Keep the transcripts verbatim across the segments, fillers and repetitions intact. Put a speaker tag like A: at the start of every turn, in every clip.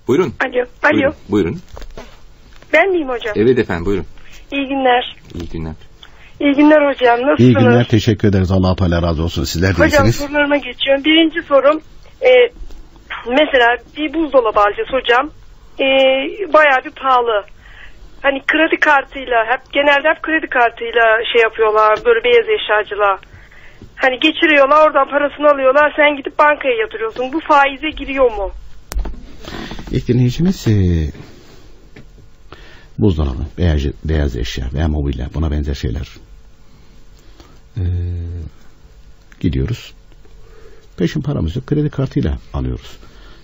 A: Buyurun.
B: Alo. Alo.
A: Buyurun. Buyurun.
B: Ben miyim hocam?
A: Evet efendim, buyurun.
B: İyi günler.
A: İyi günler.
B: İyi günler hocam. Nasılsınız?
C: İyi günler. Teşekkür ederiz. Allah Teala razı olsun. Sizler de
B: hocam,
C: iyisiniz.
B: sorularıma geçiyorum. Birinci sorum. E, mesela bir buzdolabı alacağız hocam. E, bayağı bir pahalı. Hani kredi kartıyla, hep genelde hep kredi kartıyla şey yapıyorlar, böyle beyaz eşyacılığa. Hani geçiriyorlar, oradan parasını alıyorlar, sen gidip bankaya yatırıyorsun. Bu faize giriyor mu?
C: İlk dinleyicimiz e, buzdolabı, beyaz, beyaz eşya veya mobilya, buna benzer şeyler. E, gidiyoruz. Peşin paramız yok, kredi kartıyla alıyoruz.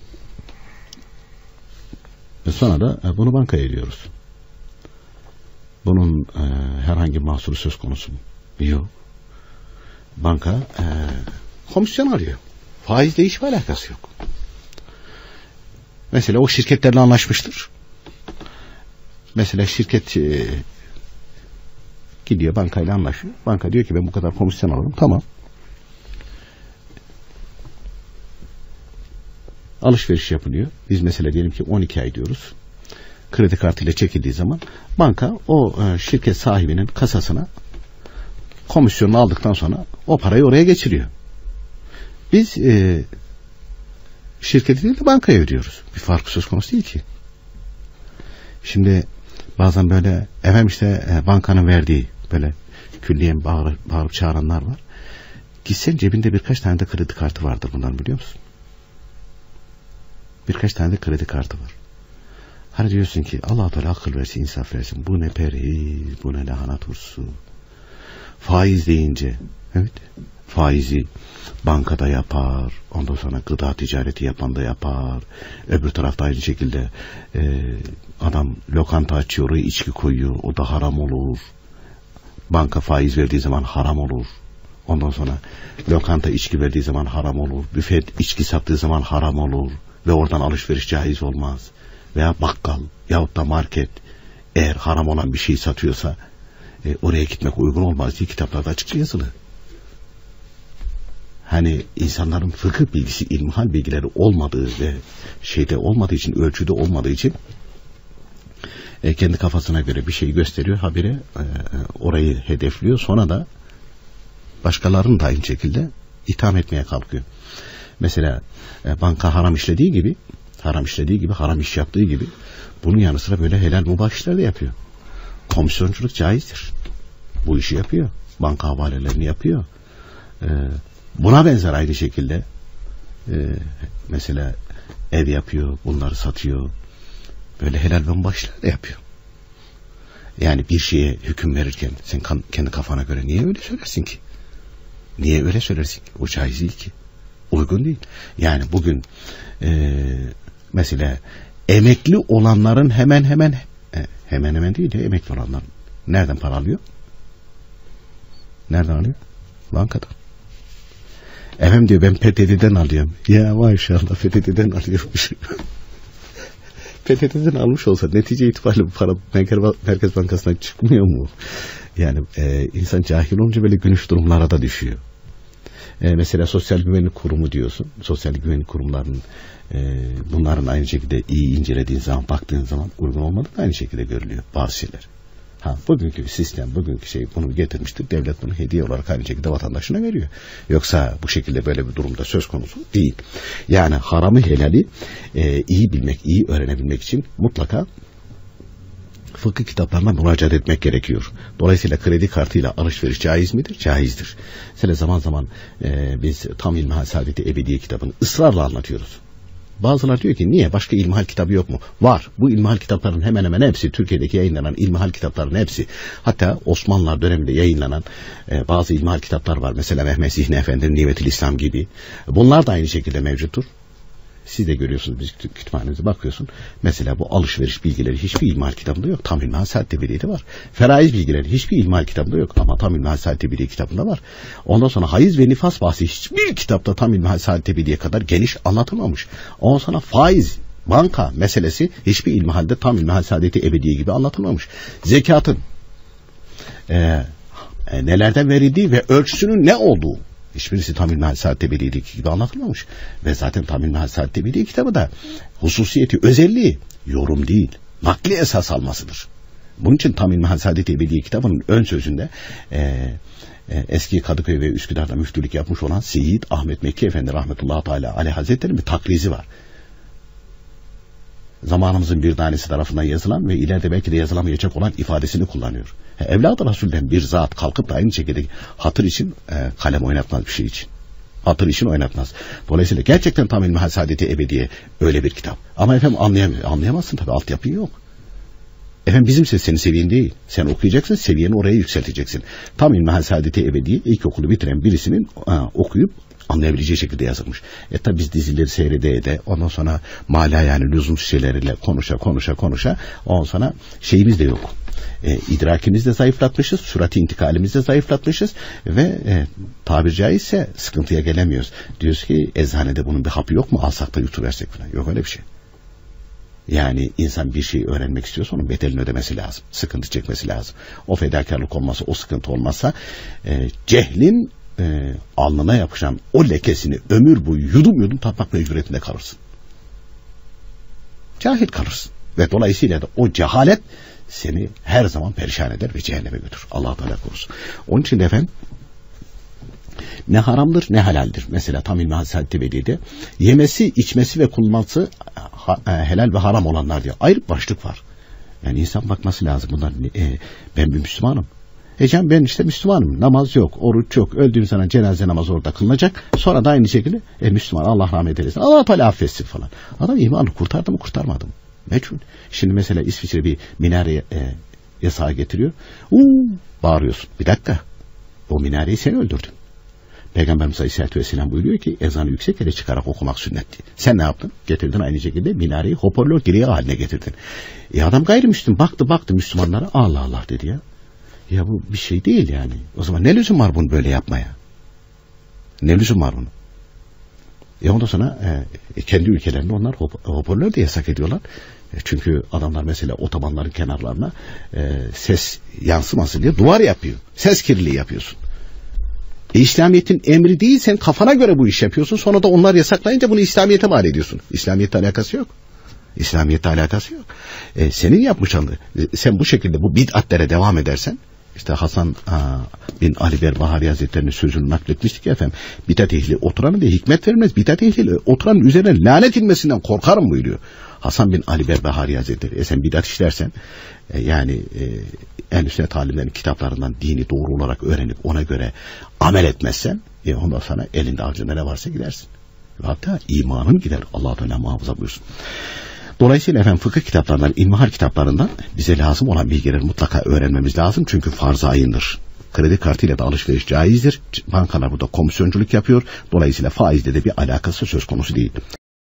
C: Ve sonra da e, bunu bankaya ediyoruz. Bunun e, herhangi mahsuru söz konusu mu? Yok. Banka e, komisyon alıyor. Faizle hiçbir alakası yok. Mesela o şirketlerle anlaşmıştır. Mesela şirket e, gidiyor bankayla anlaşıyor. Banka diyor ki ben bu kadar komisyon alırım. Tamam. Alışveriş yapılıyor. Biz mesela diyelim ki on iki ay diyoruz. Kredi kartıyla çekildiği zaman banka o e, şirket sahibinin kasasına komisyonunu aldıktan sonra o parayı oraya geçiriyor. Biz e, şirketi değil de bankaya ödüyoruz. Bir farkı söz konusu değil ki. Şimdi bazen böyle efendim işte e, bankanın verdiği böyle külliyen bağırıp, bağırıp çağıranlar var. Gitsen cebinde birkaç tane de kredi kartı vardır bundan, biliyor musun? Birkaç tane de kredi kartı var. Hani diyorsun ki Allah Teala akıl versin, insaf versin. Bu ne perhiz, bu ne lahana turşusu. Faiz deyince, evet, faizi bankada yapar, ondan sonra gıda ticareti yapan da yapar. Öbür tarafta aynı şekilde e, adam lokanta açıyor, oraya içki koyuyor, o da haram olur. Banka faiz verdiği zaman haram olur. Ondan sonra lokanta içki verdiği zaman haram olur. Büfet içki sattığı zaman haram olur. Ve oradan alışveriş caiz olmaz. Veya bakkal yahut da market eğer haram olan bir şey satıyorsa e, oraya gitmek uygun olmaz diye kitaplarda açıkça yazılı. Hani insanların fıkıh bilgisi, ilmihal bilgileri olmadığı ve şeyde olmadığı için, ölçüde olmadığı için e, kendi kafasına göre bir şey gösteriyor, habire e, orayı hedefliyor, sonra da başkalarını da aynı şekilde itham etmeye kalkıyor. Mesela e, banka haram işlediği gibi, haram işlediği gibi, haram iş yaptığı gibi bunun yanı sıra böyle helal mubah işler de yapıyor. Komisyonculuk caizdir. Bu işi yapıyor. Banka havalelerini yapıyor. Ee, buna benzer aynı şekilde e, mesela ev yapıyor, bunları satıyor. Böyle helal ve mubah işler de yapıyor. Yani bir şeye hüküm verirken sen kan, kendi kafana göre niye öyle söylersin ki? Niye öyle söylersin ki? O caiz değil ki. Uygun değil. Yani bugün e, mesela emekli olanların hemen hemen e, hemen hemen değil ya, emekli olanlar nereden para alıyor? Nereden alıyor? Bankadan. Efendim diyor ben P T T'den alıyorum. Ya maşallah P T T'den alıyormuş. P T T'den almış olsa netice itibariyle bu para Merkez Bankası'ndan çıkmıyor mu? Yani e, insan cahil olunca böyle gülüş durumlara da düşüyor. E, mesela Sosyal Güvenlik Kurumu diyorsun. Sosyal Güvenlik Kurumlarının e, bunların aynı şekilde iyi incelediğin zaman, baktığın zaman uygun olmadığı da aynı şekilde görülüyor bazı şeyler. Ha, bugünkü sistem, bugünkü şey bunu getirmiştir. Devlet bunu hediye olarak aynı şekilde vatandaşına veriyor. Yoksa bu şekilde böyle bir durumda söz konusu değil. Yani haramı helali e, iyi bilmek, iyi öğrenebilmek için mutlaka fıkıh kitaplarına müracaat etmek gerekiyor. Dolayısıyla kredi kartıyla alışveriş caiz midir? Caizdir. Mesela zaman zaman e, biz Tam İlmihal Saadeti Ebediye kitabını ısrarla anlatıyoruz. Bazıları diyor ki niye? Başka ilmihal kitabı yok mu? Var. Bu ilmihal kitapların hemen hemen hepsi, Türkiye'deki yayınlanan ilmihal kitapların hepsi. Hatta Osmanlılar döneminde yayınlanan e, bazı ilmihal kitaplar var. Mesela Mehmet Zihni Efendi'nin Nimetül İslam gibi. Bunlar da aynı şekilde mevcuttur. Siz de görüyorsunuz, biz kütüphanemize bakıyorsun. Mesela bu alışveriş bilgileri hiçbir ilmihal kitabında yok. Tam İlmihal Saadeti Ebediye'de var. Feraiz bilgileri hiçbir ilmihal kitabında yok. Ama Tam İlmihal Saadeti Ebediye kitabında var. Ondan sonra hayız ve nifas bahsi hiçbir kitapta Tam İlmihal Saadeti Ebediye kadar geniş anlatılmamış. Ondan sonra faiz, banka meselesi hiçbir ilmihalde Tam İlmihal Saadeti Ebediye gibi anlatılmamış. Zekatın e, e, nelerden verildiği ve ölçüsünün ne olduğu Hiçbirisi Tamim-i Hassaat Tebeli'deki gibi anlatılmamış. Ve zaten Tamim-i Hassaat Tebeli kitabı da hususiyeti, özelliği yorum değil, nakli esas almasıdır. Bunun için Tamim-i Hassaat Tebeli kitabının ön sözünde e, e, eski Kadıköy ve Üsküdar'da müftülük yapmış olan Seyyid Ahmet Mekki Efendi rahmetullahi teala aleyh hazretleri'nin bir takrizi var. Zamanımızın bir tanesi tarafından yazılan ve ileride belki de yazılamayacak olan ifadesini kullanıyor. Evladı Resul'den bir zat kalkıp da aynı şekilde hatır için e, kalem oynatmaz bir şey için. Hatır için oynatmaz. Dolayısıyla gerçekten Tamim-i Hassaat Ebediye öyle bir kitap. Ama efendim anlayamıyor. Anlayamazsın tabii, altyapın yok. Efendim bizimse senin seviyen değil. Sen okuyacaksın, seviyeni oraya yükselteceksin. Tamim-i Hassaat Ebediye ilkokulu bitiren birisinin e, okuyup anlayabileceği şekilde yazılmış. E tabi biz dizileri seyrede de ondan sonra mala yani lüzumsuz şeylerle konuşa konuşa konuşa ondan sonra şeyimiz de yok. E, idrakimizi de zayıflatmışız, sürat-i intikalimizi de zayıflatmışız ve e, tabiri caizse sıkıntıya gelemiyoruz. Diyoruz ki eczanede bunun bir hapı yok mu, alsak da yutuversek falan. Yok öyle bir şey. Yani insan bir şeyi öğrenmek istiyorsa onun bedelini ödemesi lazım. Sıkıntı çekmesi lazım. O fedakarlık olmazsa, o sıkıntı olmazsa e, cehlin e, alnına yapışan o lekesini ömür boyu yudum yudum tatmak mecburiyetinde kalırsın. Cahil kalırsın. Ve dolayısıyla da o cehalet seni her zaman perişan eder ve cehenneme götürür. Allah Teala korusun. Onun için de efendim ne haramdır ne helaldir. Mesela Tamim-i Hassaat Ebediye'de yemesi, içmesi ve kullanması ha, e, helal ve haram olanlar diye ayrı başlık var. Yani insan bakması lazım. Bunlar e, ben bir Müslümanım. E canım ben işte Müslümanım. Namaz yok, oruç yok. Öldüğüm zaman cenaze namazı orada kılınacak. Sonra da aynı şekilde e, Müslüman, Allah rahmet eylesin, Allah Teala affetsin falan. Adam imanı kurtardı mı kurtarmadı mı? Meçhul. Şimdi mesela İsviçre bir minare e, yasağı getiriyor. Uuu bağırıyorsun. Bir dakika. O minareyi sen öldürdün. Peygamberimiz Aleyhisselatü Vesselam buyuruyor ki ezanı yüksek yere çıkarak okumak sünnetti. Sen ne yaptın? Getirdin aynı şekilde minareyi hoparlör direği haline getirdin. E adam gayrimüslim baktı baktı Müslümanlara, Allah Allah dedi ya. Ya bu bir şey değil yani. O zaman ne lüzum var bunu böyle yapmaya? Ne lüzum var bunu? E ondan sonra e, kendi ülkelerinde onlar hop, hoparlör de yasak ediyorlar. E, çünkü adamlar mesela otobanların kenarlarına e, ses yansımasın diye duvar yapıyor. Ses kirliliği yapıyorsun. E, İslamiyet'in emri değil, sen kafana göre bu iş yapıyorsun. Sonra da onlar yasaklayınca bunu İslamiyet'e mal ediyorsun. İslamiyet'le alakası yok. İslamiyet'le alakası yok. E, senin yapmış olduğun, e, sen bu şekilde bu bid'atlere devam edersen, İşte Hasan a, bin Ali Berbahari Hazretleri'nin sözünü nakletmiştik ya efendim. Bidat ehli oturanı diye hikmet verilmez. Bidat ehli oturanın üzerine lanet inmesinden korkarım buyuruyor. Hasan bin Ali Berbahari Hazretleri. E sen bidat işlersen e, yani e, en üstüne talimlerin kitaplarından dini doğru olarak öğrenip ona göre amel etmezsen e, ondan sonra elinde avucunda ne varsa gidersin. Hatta imanın gider. Allah Teala muhafaza buyursun. Dolayısıyla efendim fıkıh kitaplarından, ilmihal kitaplarından bize lazım olan bilgileri mutlaka öğrenmemiz lazım. Çünkü farz-ı ayındır. Kredi kartıyla da alışveriş caizdir. Bankalar burada komisyonculuk yapıyor. Dolayısıyla faizle de bir alakası söz konusu değil.